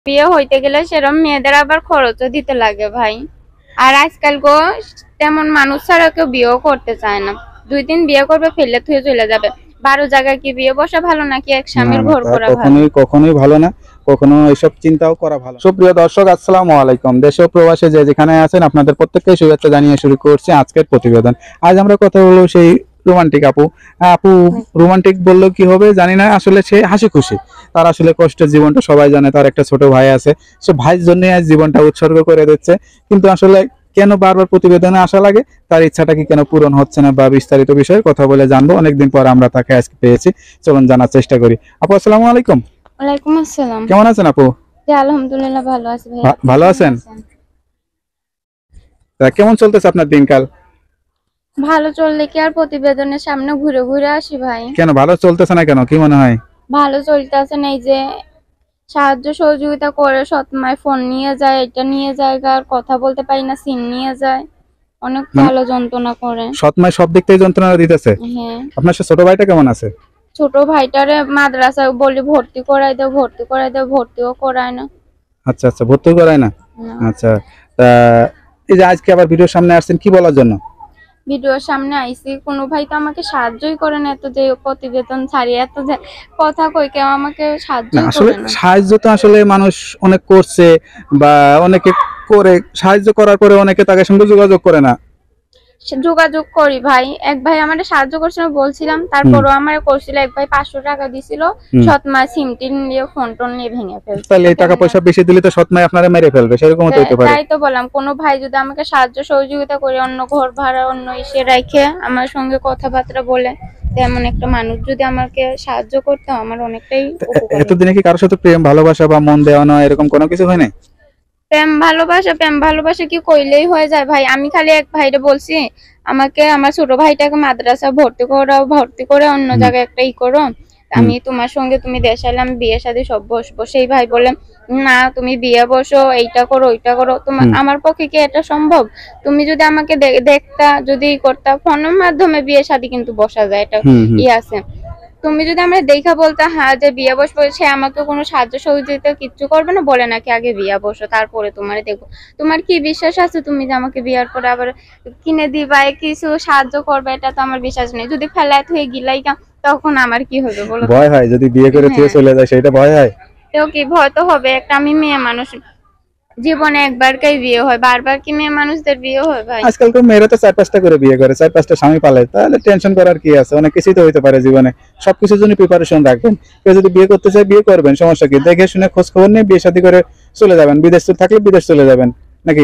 বিয়ে হইতে গেলে সেরকম মেয়েদের আবার খরচও দিতে লাগে ভাই। আর আজকাল গো তেমন মানুষ ছাড়া কেউ বিয়েও করতে চায় না। 2-3 বিয়ে করবে ফেলে থুয়ে চলে যাবে। 12 জায়গায় কি বিয়ে বসা ভালো নাকি এক স্বামীর ঘর করা ভালো? কখনোই ভালো না, কখনো এসব চিন্তাও করা ভালো। সুপ্রিয় দর্শক, আসসালামু আলাইকুম। দেশে ও প্রবাসে যে যেখানে আছেন আপনাদের প্রত্যেককে শুভেচ্ছা জানিয়ে শুরু করছি আজকের প্রতিবেদন। আজ আমরা কথা বলবো সেই রোমান্টিক আপু রোমান্টিক বললেও কি হবে জানি না, আসলে সে হাসি খুশি। তার আসলে কষ্টের জীবনটা সবাই জানে, তার একটা ছোট ভাই আছে, সে ভাইয়ের জন্য আজ জীবনটা উৎসর্গ করে দিচ্ছে। কিন্তু আসলে কেন বারবার প্রতিবেদনে আসা লাগে, তার ইচ্ছাটা কি কেন পূরণ হচ্ছে না, বা বিস্তারিত বিষয়ে কথা বলে জানবো। অনেকদিন পর আমরা তাকে আজকে পেয়েছি, চলুন জানার চেষ্টা করি। আপু আসসালামু আলাইকুম। ওয়ালাইকুম আসসালাম। কেমন আছেন আপু? জি আলহামদুলিল্লাহ ভালো আছি ভাই। ভালো আছেন? তা কেমন চলতেছে আপনার দিনকাল? ভালো চললে কি আর প্রতিবেদনের সামনে ঘুরে ঘুরে আসি ভাই? কেন ভালো চলতেছে না কেন, কি মনে হয়? ভালো চলতেছে না, এই যে সাহায্য সহযোগিতা করে সৎমায় ফোন নিয়ে যায়, এটা নিয়ে যায়, আর কথা বলতে পারি না, সিম নিয়ে যায়, অনেক ভালো যন্ত্রণা করে। সৎমায় সব দিক থেকে যন্ত্রণা দিতেছে? হ্যাঁ। আপনার ছোট ভাইটা কেমন আছে? ছোট ভাইটারে মাদ্রাসায় বলি ভর্তি করাই দাও, ভর্তিও করায় না। আচ্ছা আচ্ছা, ভর্তি করায় না। আচ্ছা, তা এই যে আজকে আবার ভিডিওর সামনে আসছেন কি বলার জন্য? ভিডিওর সামনে আইছি, কোনো ভাই তো আমাকে সাহায্যই করে না, এত যে প্রতিবেদন ছাড়িয়ে এত যে কথা কই, কেউ আমাকে সাহায্যই আসলে করে না। সাহায্য তো আসলে মানুষ অনেক করছে, বা অনেকে করে, সাহায্য করার পরে অনেকে তাদের সঙ্গে যোগাযোগ করে না। যোগাযোগ করি ভাই, এক ভাই আমারে সাহায্য করছিল বলছিলাম, তারপরও আমারে করছিল, এক ভাই 500 টাকা দিছিল, সৎমা সিমটিন নিয়ে ফোন টোন নিয়ে ভেঙে ফেলছে। তাহলে এই টাকা পয়সা বেশি দিলে তো সৎমাই আপনারা মেরে ফেলবে, সেরকম হতে পারে। তাই তো বললাম, কোন ভাই যদি আমাকে সাহায্য সহযোগিতা করে, অন্য ঘর ভাড়া অন্য ইসে রেখে আমার সঙ্গে কথাবার্তা বলে, তেমন একটা মানুষ যদি আমাকে সাহায্য করতো আমার অনেকটাই উপকার। এতদিনে কি কারোর সাথে প্রেম ভালোবাসা বা মন দেওয়া না এরকম কোনো কিছু হয় নাই? প্রেম ভালোবাসা কি কইলেই হয়ে যায় ভাই? আমি খালি এক ভাইরে বলছি আমাকে আমার ছোট ভাইটাকে মাদ্রাসা ভর্তি করে অন্য জায়গায় একটা করো, আমি তোমার সঙ্গে, তুমি দেশে এলে আমি বিয়ে শাদী সব বসবো। সেই ভাই বলে না তুমি বিয়ে বসো, এইটা করো ওইটা করো, তোমার আমার পক্ষে কি এটা সম্ভব? তুমি যদি আমাকে দেখতা, যদি করতা, ফোনের মাধ্যমে বিয়ে শাদী কিন্তু বসা যায়, এটা আছে। তুমি যদি আমরা দেখা বলতে হ্যাঁ যে বিয়ে বসবো, সে আমাকে কোনো সাহায্য সহযোগিতা কিচ্ছু করবে না, বলে নাকি আগে বিয়ে বসো তারপরে তোমারে দেখবো। তোমার কি বিশ্বাস আছে তুমি যে আমাকে বিয়ার পরে আবার কিনে দিবা, কিছু সাহায্য করবে? এটা তো আমার বিশ্বাস নেই। যদি ফেলায় হয়ে গিলাই তখন আমার কি হবে বলো? ভয় হয় যদি বিয়ে করে চলে যায়, সেটা ভয় হয়। তো কি ভয় তো হবে, একটা আমি মেয়ে মানুষ, জীবনে একবারই বিয়ে হয়, বারবার কি মেয়ে মানুষদের বিয়ে হয় ভাই? আজকালকার মেয়েরা তো 4-5টা করে বিয়ে করে, 4-5টা স্বামী পালে, তাহলে টেনশন করার কি আছে? অনেক কিছুই তো হইতে পারে জীবনে, সবকিছুর জন্য প্রিপারেশন রাখবেন। কেউ যদি বিয়ে করতে চায় বিয়ে করবেন, সমস্যা কি? দেখে শুনে খোঁজ খবর নিয়ে বিয়ে শাদী করে চলে যাবেন। বিদেশ থাকলে বিদেশ চলে যাবেন নাকি?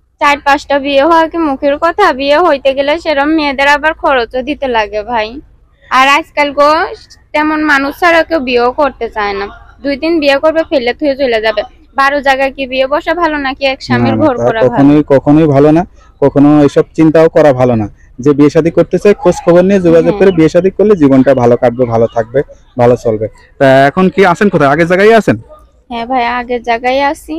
4-5টা বিয়ে হয় কি মুখের কথা? বিয়ে হইতে গেলে সেরকম মেয়েদের আবার খরচও দিতে লাগে ভাই। আর আজকাল গো তেমন মানুষ ছাড়া কেউ বিয়েও করতে চায় না। 2-3 বিয়ে করবে ফেলে থুয়ে চলে যাবে। 12 জায়গায় কি বিয়ে বসা ভালো নাকি এক স্বামীর ঘর করা ভালো? কখনোই ভালো না, কখনো এসব চিন্তাও করা ভালো না। যে বিয়ে শাদী করতে চায় খোঁজ খবর নিয়ে যোগাযোগ করে বিয়ে শাদী করলে জীবনটা ভালো কাটবে, ভালো থাকবে, ভালো চলবে। তা এখন কি আছেন কোথায়? আগের জায়গায় আছেন? হ্যাঁ ভাই, আগের জায়গায় আছি।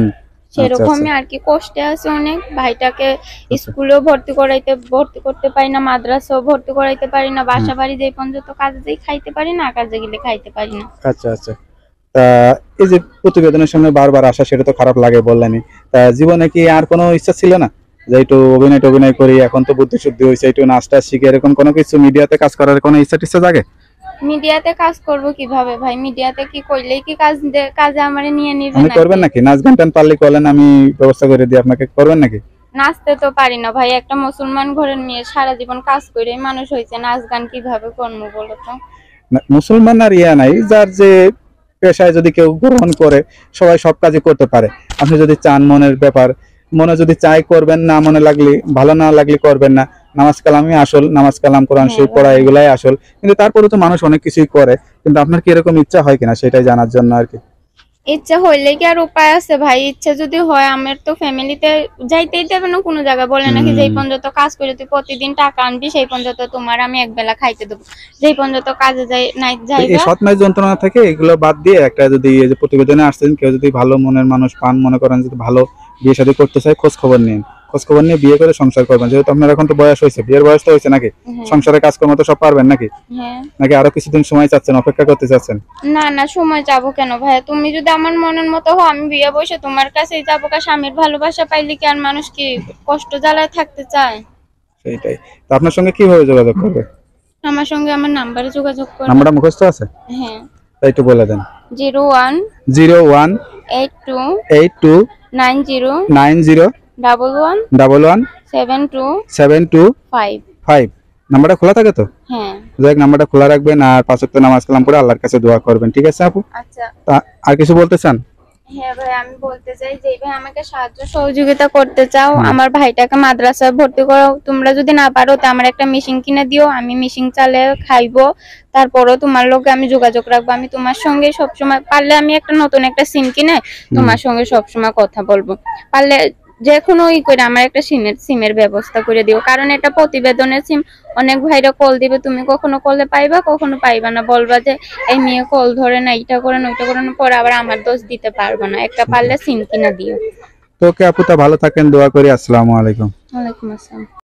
সেরকমই আর কি, কষ্টে আছে অনেক। ভাইটাকে স্কুলেও ভর্তি করতে পারি না, মাদ্রাসাও ভর্তি করাইতে পারি না, বাসা বাড়ি যেই পর্যন্ত কাজে যাই খাইতে পারি না, কাজে গেলে খাইতে পারি না। আচ্ছা আচ্ছা, তা এই যে প্রতিবেদনের সামনে বারবার আসা, সেটা তো খারাপ লাগে বললেনই। তা জীবনে কি আর কোনো ইচ্ছা ছিল না যে একটু অভিনয় করি, এখন তো বুদ্ধি শুদ্ধি হয়েছে, একটু নাচটা শিখে এরকম কোনো কিছু মিডিয়াতে কাজ করার কোনো ইচ্ছা জাগে? মিডিয়াতে কাজ করব কিভাবে ভাই? মিডিয়াতে কি কইলেই কি কাজে আমারে নিয়ে নিবে নাকি? করবেন নাকি? নাচ গান টান পারলে বলেন, আমি ব্যবস্থা করে দিই আপনাকে। করবেন নাকি? নাচতে তো পারি না ভাই, একটা মুসলমান ঘরের মেয়ে, সারা জীবন কাজ করে মানুষ হয়েছে, নাচ গান কিভাবে করবো বলো তো? মুসলমান আর ইয়া নাই, যার যে পেশায় যদি কেউ গ্রহণ করে, সবাই সব কাজই করতে পারে। আপনি যদি চান, মনের ব্যাপার, মনে যদি চাই করবেন, না মনে লাগলে, ভালো না লাগলে করবেন না। নামাজ কালামই আসল, নামাজ কালাম কোরআন শরীফ পড়া এগুলাই আসল। কিন্তু তারপরে তো মানুষ অনেক কিছুই করে, কিন্তু আপনার কি এরকম ইচ্ছা হয় কিনা সেটাই জানার জন্য আর কি। ইচ্ছা হইলে কি আর উপায় আছে ভাই? ইচ্ছা যদি হয়, আমার তো ফ্যামিলিতে যাইতেই দেবে না কোনো জায়গায়, বলে নাকি যেই পর্যন্ত কাজ করে তুই প্রতিদিন টাকা আনবি সেই পর্যন্ত তোমার আমি এক বেলা খাইতে দেবো, যেই পর্যন্ত কাজে যাই। এই সৎমায় যন্ত্রণা থেকে এগুলো বাদ দিয়ে একটা, যদি এই যে প্রতিবেদনে আসছেন, কেউ যদি ভালো মনের মানুষ পান, মনে করেন যদি ভালো বিয়ে শাদী করতে চায়, খোঁজ খবর নিন। খোঁজ খবর নিয়ে বিয়ে করে সংসার করবেন। যেহেতু আপনার এখন তো বয়স হয়েছে, বিয়ের বয়স তো হয়েছে নাকি, হ্যাঁ। সংসারের কাজকর্ম তো সব পারবেন নাকি, হ্যাঁ। নাকি আরো কিছুদিন সময় চাচ্ছেন, অপেক্ষা করতে চাচ্ছেন? না না, সময় যাবো কেন ভাইয়া? তুমি যদি আমার মনের মতো হও, আমি বিয়ে বসে তোমার কাছেই যাবো। স্বামীর ভালোবাসা পাইলে কি আর মানুষ কি কষ্ট জ্বালায় থাকতে চায়? সেইটাই। তো আপনার সঙ্গে কিভাবে যোগাযোগ করবে? আমার সঙ্গে আমার নাম্বারে যোগাযোগ করো। নাম্বারটা মুখস্থ আছে? হ্যাঁ। তাই একটু বলে দেন। 0182 90 11 72 নাম্বারটা খোলা থাকে তো? হ্যাঁ। যাক, নাম্বারটা খোলা রাখবেন আর 5 ওয়াক্ত নামাজ কালাম পড়ে আল্লাহর কাছে দোয়া করবেন, ঠিক আছে আপু? আচ্ছা। তা আর কিছু বলতে চান? হ্যাঁ ভাই, আমি বলতে চাই যে ভাই আমাকে সাহায্য সহযোগিতা করতে চাও, আমার ভাইটাকে মাদ্রাসায় ভর্তি করো। তোমরা যদি না পারো তো আমার একটা মেশিন কিনে দিও, আমি মেশিন চালে খাইবো। তারপরও তোমার লোকে আমি যোগাযোগ রাখবো। আমি তোমার সঙ্গে সবসময়, পারলে আমি একটা নতুন একটা সিম কিনে তোমার সঙ্গে সবসময় কথা বলবো। পারলে যে কোনো করে আমার একটা সিমের ব্যবস্থা করে দিও, কারণ এটা প্রতিবেদনের সিম। অনেক ভাইরা কল দিবে, তুমি কখনো কলে পাইবা, কখনো পাইবা না। বলবা যে এই মেয়ে কল ধরে না, এইটা করে না, ওইটা করে না, পরে আবার আমার দোষ দিতে পারবো না। একটা পারলে সিম কিনা দিও। তো ওকে আপু, তা ভালো থাকেন, দোয়া করি। আসসালামু আলাইকুম। ওয়ালাইকুম আসসালাম।